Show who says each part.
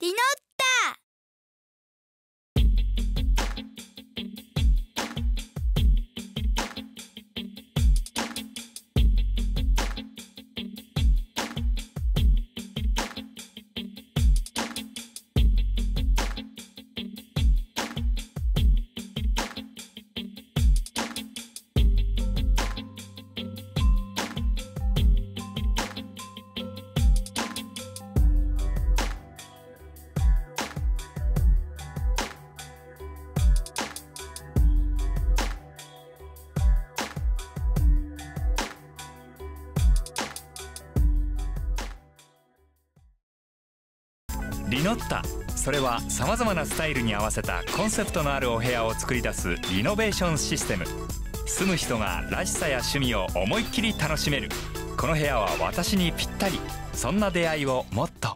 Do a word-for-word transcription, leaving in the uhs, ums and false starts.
Speaker 1: リノッタ。
Speaker 2: リノッタ、それはさまざまなスタイルに合わせたコンセプトのあるお部屋を作り出すリノベーションシステム。住む人がらしさや趣味を思いっきり楽しめる。この部屋は私にぴったり。そんな出会いをもっと。